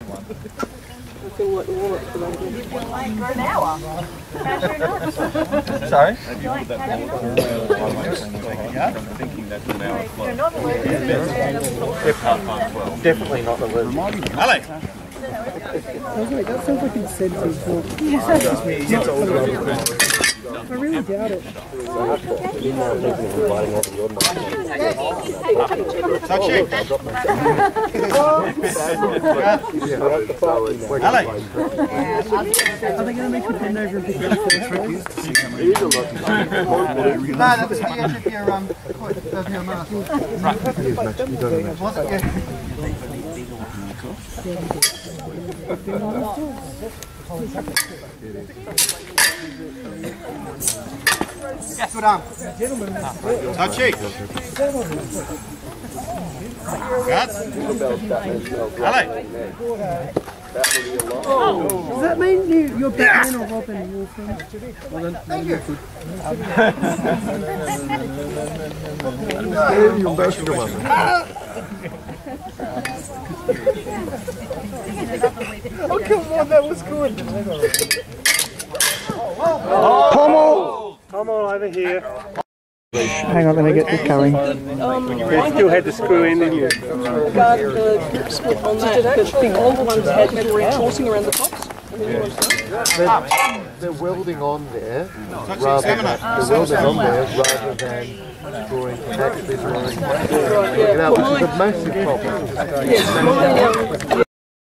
feel like the wallet for that. You've been late for an hour. How's your night? Sorry? Would you like to have your You're not allergic Definitely not the loop. Alex! that sounds like incentive talk. I really doubt it. Touch it! Alex! Are they going to make you bend over and pick it up first? No, that's the edge of your mask. Was it? Yes, good arm. Touch it! Got? Alex! Does that mean you're Batman or Robin? Well, then, Thank you. oh, come on, that was good. Come on over here. Hang on, let me get this going. You still had to screw in, didn't you? Guard the grip split on that, because the older ones had metal reinforcing around the tops. They're welding on there rather than drawing connectors or which is a massive problem. Yes.